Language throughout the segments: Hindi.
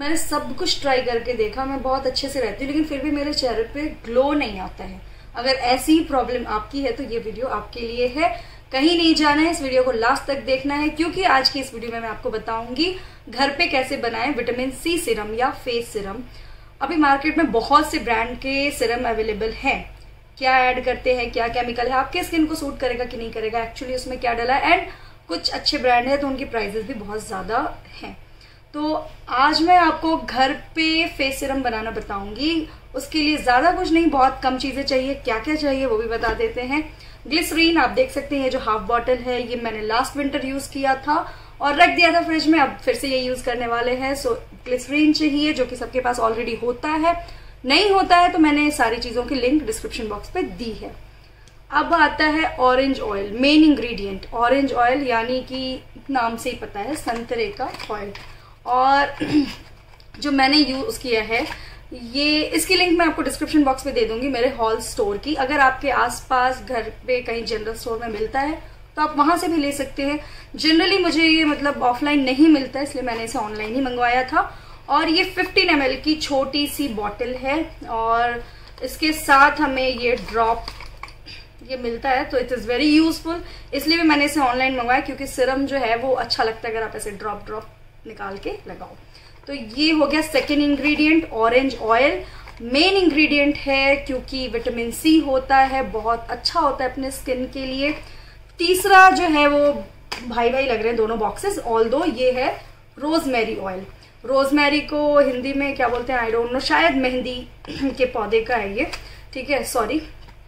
मैंने सब कुछ ट्राई करके देखा, मैं बहुत अच्छे से रहती हूँ, लेकिन फिर भी मेरे चेहरे पे ग्लो नहीं आता है। अगर ऐसी प्रॉब्लम आपकी है तो ये वीडियो आपके लिए है। कहीं नहीं जाना है, इस वीडियो को लास्ट तक देखना है, क्योंकि आज की इस वीडियो में मैं आपको बताऊंगी घर पे कैसे बनाएं विटामिन सी सिरम या फेस सिरम। अभी मार्केट में बहुत से ब्रांड के सिरम अवेलेबल हैं। क्या ऐड करते हैं, क्या केमिकल है, आपके स्किन को सूट करेगा कि नहीं करेगा, एक्चुअली उसमें क्या डला है, एंड कुछ अच्छे ब्रांड है तो उनकी प्राइजेस भी बहुत ज्यादा हैं। तो आज मैं आपको घर पे फेस सिरम बनाना बताऊंगी। उसके लिए ज्यादा कुछ नहीं, बहुत कम चीजें चाहिए। क्या क्या चाहिए वो भी बता देते हैं। ग्लिसरीन आप देख सकते हैं, जो हाफ बॉटल है, ये मैंने लास्ट विंटर यूज किया था और रख दिया था फ्रिज में, अब फिर से ये यूज करने वाले हैं। सो ग्लिसरीन चाहिए, जो कि सबके पास ऑलरेडी होता है। नहीं होता है तो मैंने सारी चीजों की लिंक डिस्क्रिप्शन बॉक्स पे दी है। अब आता है orange oil, main ingredient orange oil, यानी कि नाम से ही पता है संतरे का ऑयल। और जो मैंने यूज किया है ये, इसकी लिंक मैं आपको डिस्क्रिप्शन बॉक्स में दे दूंगी मेरे हॉल स्टोर की। अगर आपके आसपास घर पे कहीं जनरल स्टोर में मिलता है तो आप वहां से भी ले सकते हैं। जनरली मुझे ये मतलब ऑफलाइन नहीं मिलता है, इसलिए मैंने इसे ऑनलाइन ही मंगवाया था। और ये 15 ml की छोटी सी बॉटल है और इसके साथ हमें ये ड्रॉप ये मिलता है, तो इट इज वेरी यूजफुल। इसलिए भी मैंने इसे ऑनलाइन मंगवाया, क्योंकि सिरम जो है वो अच्छा लगता है अगर आप ऐसे ड्रॉप ड्रॉप निकाल के लगाओ। तो ये हो गया second ingredient, orange oil. Main ingredient है क्योंकि विटामिन सी होता है, बहुत अच्छा होता है अपने स्किन के लिए। तीसरा जो है वो भाई भाई लग रहे हैं दोनों बॉक्सेस, ऑल्दो ये है रोजमेरी ऑयल। रोजमेरी को हिंदी में क्या बोलते हैं आई डोंट नो, शायद मेहंदी के पौधे का है ये, ठीक है, सॉरी।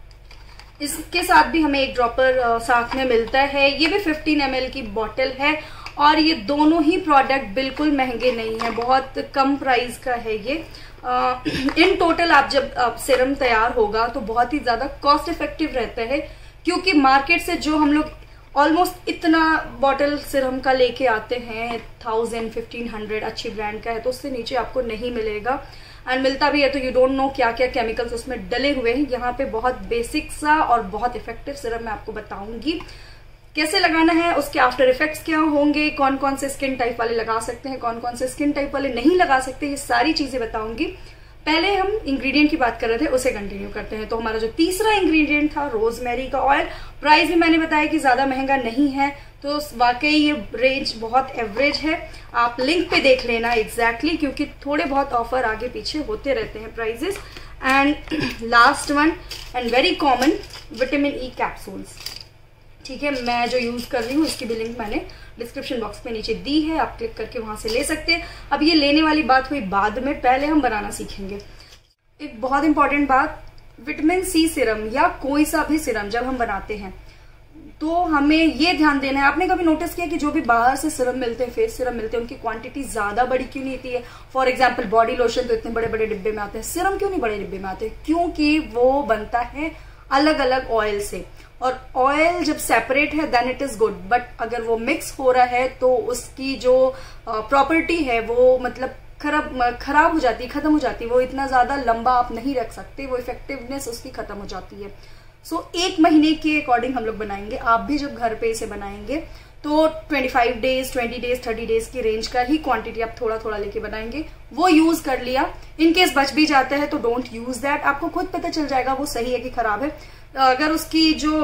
इसके साथ भी हमें एक ड्रॉपर साथ में मिलता है। ये भी 15 ml की बॉटल है और ये दोनों ही प्रोडक्ट बिल्कुल महंगे नहीं है, बहुत कम प्राइस का है ये। इन टोटल आप जब सिरम तैयार होगा तो बहुत ही ज्यादा कॉस्ट इफेक्टिव रहता है, क्योंकि मार्केट से जो हम लोग ऑलमोस्ट इतना बॉटल सिरम का लेके आते हैं 1000-1500 अच्छी ब्रांड का है, तो उससे नीचे आपको नहीं मिलेगा। एंड मिलता भी है तो यू डोंट नो क्या क्या केमिकल्स उसमें डले हुए हैं। यहाँ पे बहुत बेसिक सा और बहुत इफेक्टिव सिरम मैं आपको बताऊंगी कैसे लगाना है, उसके आफ्टर इफेक्ट्स क्या होंगे, कौन कौन से स्किन टाइप वाले लगा सकते हैं, कौन कौन से स्किन टाइप वाले नहीं लगा सकते, ये सारी चीजें बताऊंगी। पहले हम इंग्रेडिएंट की बात कर रहे थे, उसे कंटिन्यू करते हैं। तो हमारा जो तीसरा इंग्रेडिएंट था रोजमेरी का ऑयल, प्राइस भी मैंने बताया कि ज्यादा महंगा नहीं है, तो वाकई ये रेंज बहुत एवरेज है। आप लिंक पे देख लेना एग्जैक्टली, क्योंकि थोड़े बहुत ऑफर आगे पीछे होते रहते हैं prices. And last one and very common, vitamin E capsules, ठीक है, मैं जो यूज कर रही हूँ इसकी भी लिंक मैंने डिस्क्रिप्शन बॉक्स में नीचे दी है, आप क्लिक करके वहां से ले सकते हैं। अब ये लेने वाली बात हुई बाद में, पहले हम बनाना सीखेंगे। एक बहुत इंपॉर्टेंट बात, विटामिन सी सिरम या कोई सा भी सिरम जब हम बनाते हैं तो हमें ये ध्यान देना है। आपने कभी नोटिस किया कि जो भी बाहर से सिरम मिलते हैं, फेस सिरम मिलते हैं, उनकी क्वांटिटी ज्यादा बड़ी क्यों नहीं होती है? फॉर एग्जाम्पल बॉडी लोशन तो इतने बड़े बड़े डिब्बे में आते हैं, सिरम क्यों नहीं बड़े डिब्बे में आते? क्योंकि वो बनता है अलग अलग ऑयल से, और ऑयल जब सेपरेट है then it is good, but अगर वो मिक्स हो रहा है तो उसकी जो प्रॉपर्टी है वो मतलब खराब हो जाती है, खत्म हो जाती है। वो इतना ज्यादा लंबा आप नहीं रख सकते, वो इफेक्टिवनेस उसकी खत्म हो जाती है। सो 1 महीने के अकॉर्डिंग हम लोग बनाएंगे। आप भी जब घर पे इसे बनाएंगे तो 25 डेज, 20 डेज, 30 डेज की रेंज का ही क्वांटिटी आप थोड़ा थोड़ा लेके बनाएंगे। वो यूज कर लिया, इनकेस बच भी जाता है तो डोंट यूज दैट। आपको खुद पता चल जाएगा वो सही है कि खराब है। अगर उसकी जो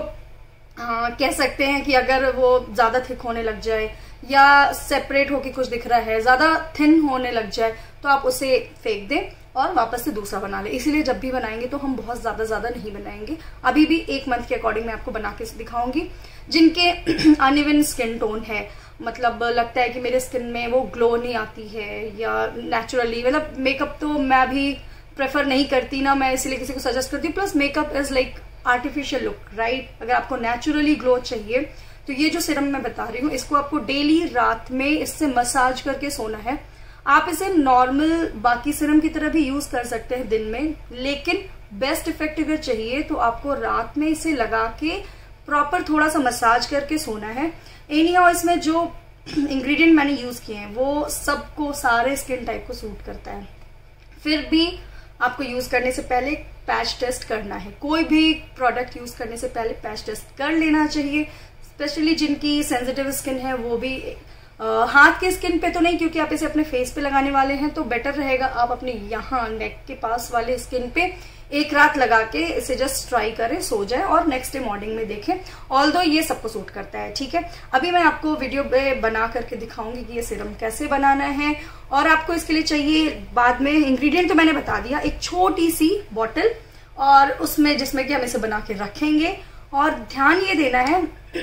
कह सकते हैं कि अगर वो ज्यादा थिक होने लग जाए या सेपरेट होके कुछ दिख रहा है, ज्यादा थिन होने लग जाए, तो आप उसे फेंक दें और वापस से दूसरा बना ले। इसीलिए जब भी बनाएंगे तो हम बहुत ज्यादा नहीं बनाएंगे। अभी भी 1 मंथ के अकॉर्डिंग मैं आपको बना के दिखाऊंगी। जिनके अनइवन स्किन टोन है, मतलब लगता है कि मेरे स्किन में वो ग्लो नहीं आती है, या नेचुरली, मतलब मेकअप तो मैं भी प्रेफर नहीं करती ना, मैं इसीलिए किसी को सजेस्ट करती हूँ। Plus makeup is like artificial look, right? अगर आपको नेचुरली ग्लो चाहिए तो ये जो सिरम मैं बता रही हूँ, इसको आपको डेली रात में इससे मसाज करके सोना है। आप इसे नॉर्मल बाकी सिरम की तरह भी यूज कर सकते हैं दिन में, लेकिन बेस्ट इफेक्ट अगर चाहिए तो आपको रात में इसे लगा के प्रॉपर थोड़ा सा मसाज करके सोना है। एनीहाउ इसमें जो इंग्रेडिएंट मैंने यूज किए हैं वो सबको, सारे स्किन टाइप को सूट करता है। फिर भी आपको यूज करने से पहले पैच टेस्ट करना है। कोई भी प्रोडक्ट यूज करने से पहले पैच टेस्ट कर लेना चाहिए। स्पेशली जिनकी सेंसिटिव स्किन है वो भी हाथ के स्किन पे तो नहीं, क्योंकि आप इसे अपने फेस पे लगाने वाले हैं, तो बेटर रहेगा आप अपने यहाँ नेक के पास वाले स्किन पे एक रात लगा के इसे जस्ट ट्राई करें, सो जाए और नेक्स्ट डे मॉर्निंग में देखें। ऑल्दो ये सबको सूट करता है, ठीक है। अभी मैं आपको वीडियो पे बना करके दिखाऊंगी कि ये सीरम कैसे बनाना है। और आपको इसके लिए चाहिए, बाद में इंग्रेडिएंट तो मैंने बता दिया, एक छोटी सी बॉटल और उसमें जिसमें कि हम इसे बना के रखेंगे। और ध्यान ये देना है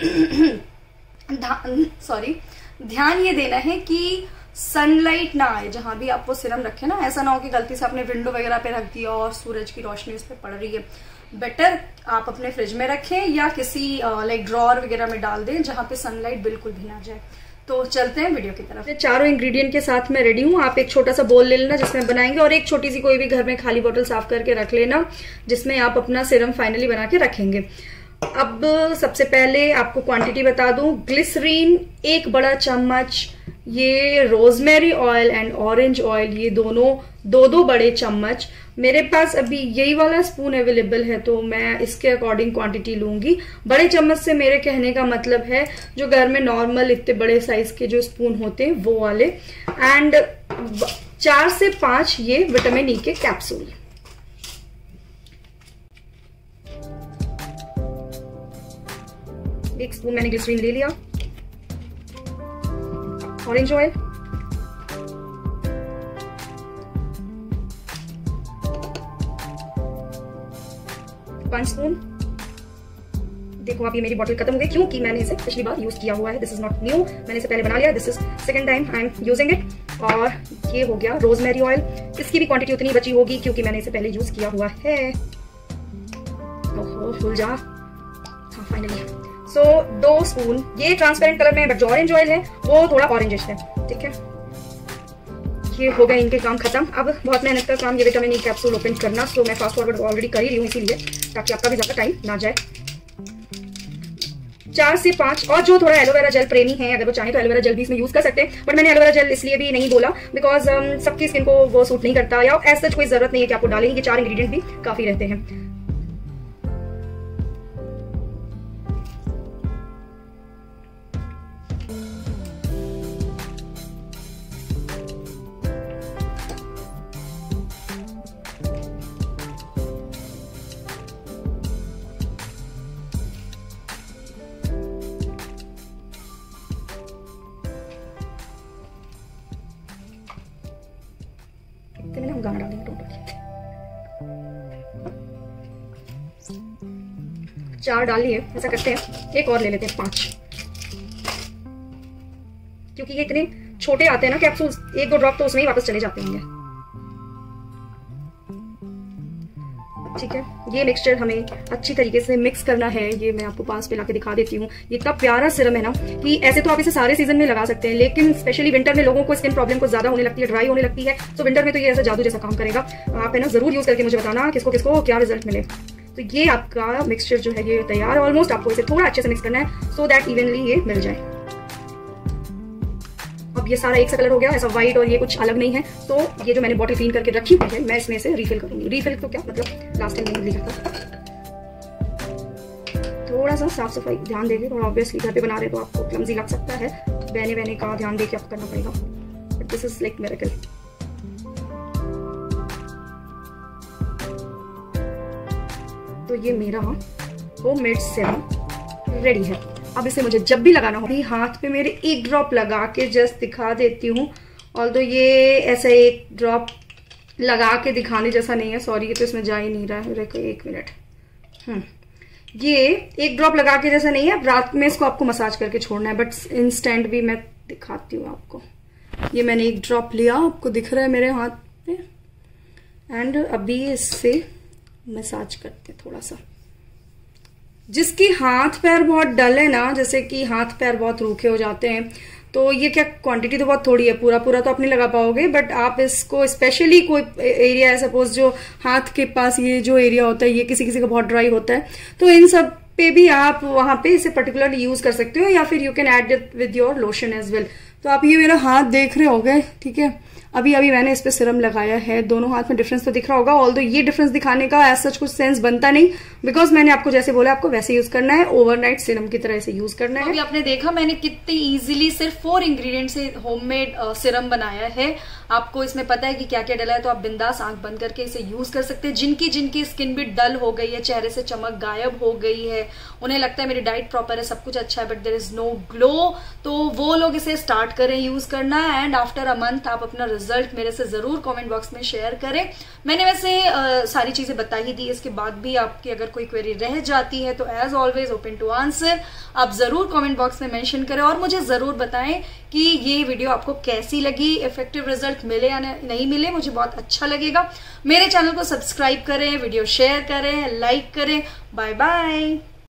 ध्यान ये देना है कि सनलाइट ना आए जहां भी आप वो सीरम रखें ना। ऐसा ना हो कि गलती से आपने विंडो वगैरह पे रख दिया और सूरज की रोशनी उस पर पड़ रही है। बेटर आप अपने फ्रिज में रखें या किसी लाइक ड्रॉअर वगैरह में डाल दें जहां पे सनलाइट बिल्कुल भी ना जाए। तो चलते हैं वीडियो की तरफ। चारों इंग्रेडिएंट के साथ मैं रेडी हूँ। आप एक छोटा सा बोल ले लेना जिसमें बनाएंगे, और एक छोटी सी कोई भी घर में खाली बोतल साफ करके रख लेना जिसमें आप अपना सीरम फाइनली बना के रखेंगे। अब सबसे पहले आपको क्वांटिटी बता दूं, ग्लिसरीन 1 बड़ा चम्मच, ये rosemary oil and orange oil ये दोनों 2-2 बड़े चम्मच। मेरे पास अभी यही वाला स्पून अवेलेबल है तो मैं इसके अकॉर्डिंग क्वांटिटी लूंगी। बड़े चम्मच से मेरे कहने का मतलब है जो घर में नॉर्मल इतने बड़े साइज के जो स्पून होते हैं वो वाले। एंड 4 से 5 ये विटामिन ई के कैप्सूल। एक स्पून मैंने ग्लिसरीन ले लिया, ऑरेंज ऑयल, वन स्पून। देखो आप ये मेरी बॉटल खत्म हो गई क्योंकि मैंने इसे पिछली बार यूज किया हुआ है। दिस इज नॉट न्यू, मैंने इसे पहले बना लिया, this is second time I am using it. और ये हो गया रोजमेरी ऑयल, इसकी भी क्वांटिटी उतनी बची होगी क्योंकि मैंने इसे पहले यूज किया हुआ है। ओहो फुल जार, हाँ फाइनली। सो 2 स्पून, ये ट्रांसपेरेंट कलर में, बट जो ऑरेंज ऑयल है वो थोड़ा ऑरेंजिश है, ठीक है। ये हो गए इनके काम खत्म। अब बहुत मेहनत का काम ये विटामिन ई कैप्सूल ओपन करना, तो मैं फास्ट फॉरवर्ड ऑलरेडी कर ही रही हूँ इसीलिए, ताकि आपका भी ज्यादा टाइम ना जाए। 4 से 5, और जो थोड़ा एलोवेरा जेल प्रेमी है अगर वो चाहे तो एलोवेरा जेल भी इसमें यूज कर सकते हैं, बट मैंने एलोवेरा जेल इसलिए भी नहीं बोला बिकॉज सबकी स्किन को वो सूट नहीं करता, या ऐसा कोई जरूरत नहीं है कि आपको डालेंगे। 4 इंग्रेडिएंट भी काफी रहते हैं। हम गाना डालेंगे टोटल 4 डाल लिए। ऐसा करते हैं एक और ले लेते हैं 5, क्योंकि ये इतने छोटे आते हैं ना कैप्सूल्स, 1-2 ड्रॉप तो उसमें ही वापस चले जाते होंगे, ठीक है। ये मिक्सचर हमें अच्छी तरीके से मिक्स करना है। ये मैं आपको पास पे लाके दिखा देती हूँ। ये इतना प्यारा सीरम है ना कि ऐसे तो आप इसे सारे सीजन में लगा सकते हैं, लेकिन स्पेशली विंटर में लोगों को स्किन प्रॉब्लम को ज्यादा होने लगती है, ड्राई होने लगती है, तो विंटर में तो ये ऐसा जादू जैसा काम करेगा। आप है ना जरूर यूज करके मुझे बताना किसको किसको क्या रिजल्ट मिले। तो ये आपका मिक्सचर जो है ये तैयार है ऑलमोस्ट। आपको इसे थोड़ा अच्छे से मिक्स करना है सो दैट इवनली ये मिल जाए। अब ये सारा एक सा कलर हो गया, ऐसा व्हाइट, और ये कुछ अलग नहीं है। तो ये जो मैंने बॉटल क्लीन करके रखी हुई है मैं इसमें से रिफिल करूंगी। रिफिल तो क्या मतलब लास्ट टाइम मैंने लिखा था। थोड़ा सा साफ सफाई ध्यान देंगे, थोड़ा ऑब्वियसली घर पे बना रहे तो आपको क्लमजी लग सकता है, बहने बहने का ध्यान देके आपको करना पड़ेगा, but this is like miracle. तो ये मेरा होममेड सीरम रेडी है। अब इसे मुझे जब भी लगाना हो, हाथ पे मेरे 1 ड्रॉप लगा के जस्ट दिखा देती हूँ। ऑल्दो ये ऐसा 1 ड्रॉप लगा के दिखाने जैसा नहीं है, सॉरी ये तो इसमें जा ही नहीं रहा है, रुको 1 मिनट। ये 1 ड्रॉप लगा के जैसा नहीं है, रात में इसको आपको मसाज करके छोड़ना है, बट इंस्टेंट भी मैं दिखाती हूँ आपको। ये मैंने 1 ड्रॉप लिया, आपको दिख रहा है मेरे हाथ पे, एंड अभी इससे मसाज करते हैं थोड़ा सा। जिसकी हाथ पैर बहुत डल है ना, जैसे कि हाथ पैर बहुत रूखे हो जाते हैं, तो ये क्या क्वांटिटी तो बहुत थोड़ी है, पूरा पूरा तो आप नहीं लगा पाओगे, बट आप इसको स्पेशली कोई एरिया है सपोज जो हाथ के पास ये जो एरिया होता है ये किसी किसी का बहुत ड्राई होता है, तो इन सब पे भी आप वहां पे इसे पर्टिकुलरली यूज कर सकते हो, या फिर you can add it with your lotion as well. तो आप ये मेरा हाथ देख रहे होगे, ठीक है। अभी मैंने इस पे सिरम लगाया है, दोनों हाथ में डिफरेंस तो दिख रहा होगा, ऑल्दो ये डिफरेंस दिखाने का एज सच कुछ सेंस बनता नहीं, बिकॉज मैंने आपको जैसे बोला आपको वैसे यूज करना है, ओवरनाइट सिरम की तरह इसे यूज करना है। अभी आपने देखा मैंने कितनी इजीली सिर्फ 4 इंग्रेडिएंट से होममेड सिरम बनाया है। आपको इसमें पता है कि क्या क्या डला है, तो आप बिंदास आंख बंद करके इसे यूज कर सकते हैं। जिनकी स्किन भी डल हो गई है, चेहरे से चमक गायब हो गई है, उन्हें लगता है मेरी डाइट प्रॉपर है, सब कुछ अच्छा है, but there is no glow, तो वो लोग इसे स्टार्ट करें यूज करना। एंड आफ्टर अ मंथ आप अपना रिजल्ट मेरे से जरूर कमेंट बॉक्स में शेयर करें। मैंने वैसे सारी चीजें बता ही दी, इसके बाद भी आपकी अगर कोई क्वेरी रह जाती है तो as always open to answer, आप जरूर कमेंट बॉक्स में मेंशन करें और मुझे जरूर बताएं कि ये वीडियो आपको कैसी लगी, इफेक्टिव रिजल्ट मिले या नहीं मिले, मुझे बहुत अच्छा लगेगा। मेरे चैनल को सब्सक्राइब करें, वीडियो शेयर करें, लाइक करें। Bye bye.